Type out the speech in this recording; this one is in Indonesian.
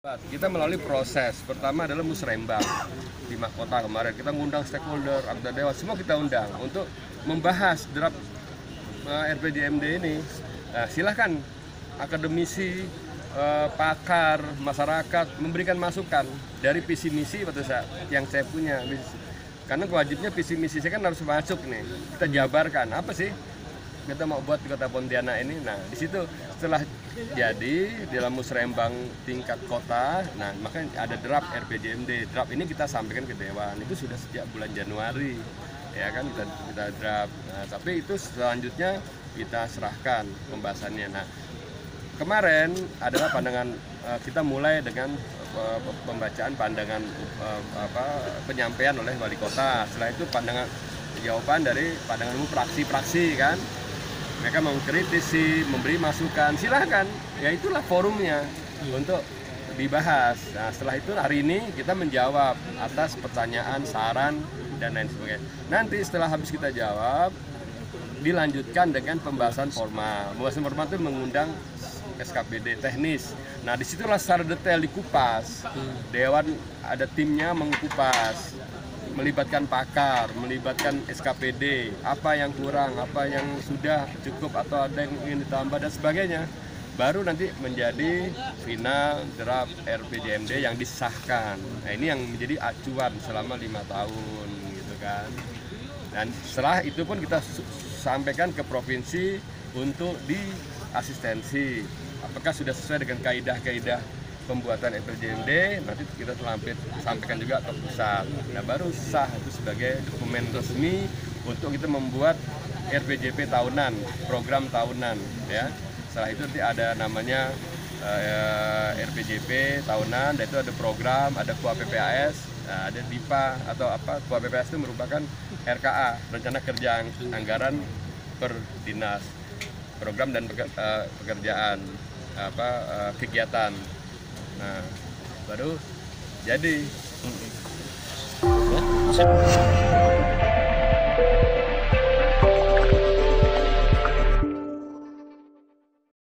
Kita melalui proses, pertama adalah musrembang di Mahkota kemarin. Kita ngundang stakeholder, anggota dewan, semua kita undang untuk membahas draft RPJMD ini. Nah, silahkan akademisi, pakar, masyarakat memberikan masukan dari visi misi yang saya punya. Karena kewajibannya visi misi saya kan harus masuk nih. Kita jabarkan apa sih kita mau buat di Kota Pontianak ini. Nah, di situ setelah jadi dalam musrembang tingkat kota, nah maka ada draft RPJMD. Draft ini kita sampaikan ke Dewan, itu sudah sejak bulan Januari, ya kan kita draft. Nah, tapi itu selanjutnya kita serahkan pembahasannya. Nah, kemarin adalah pandangan kita mulai dengan pembacaan pandangan penyampaian oleh wali kota. Setelah itu jawaban dari pandangan praksi-praksi kan. Mereka mengkritisi, memberi masukan, silahkan. Ya itulah forumnya untuk dibahas. Nah, setelah itu hari ini kita menjawab atas pertanyaan, saran, dan lain sebagainya. Nanti setelah habis kita jawab, dilanjutkan dengan pembahasan formal. Pembahasan formal itu mengundang SKPD teknis. Nah, disitulah secara detail dikupas. Dewan ada timnya mengupas, melibatkan pakar, melibatkan SKPD, apa yang kurang, apa yang sudah cukup atau ada yang ingin ditambah dan sebagainya. Baru nanti menjadi final draft RPJMD yang disahkan. Nah, ini yang menjadi acuan selama 5 tahun gitu kan. Dan setelah itu pun kita sampaikan ke provinsi untuk diasistensi. Apakah sudah sesuai dengan kaidah-kaidah pembuatan RPJMD, nanti kita sampaikan juga ke pusat. Nah, baru sah itu sebagai dokumen resmi untuk kita membuat RPJP tahunan, program tahunan, ya. Setelah itu nanti ada namanya RPJP tahunan, dan itu ada program, ada KUA PPAS, nah, ada DIPA atau apa. KUA PPAS itu merupakan RKA, rencana kerja anggaran per dinas, program dan pekerjaan kegiatan. Nah, baru jadi.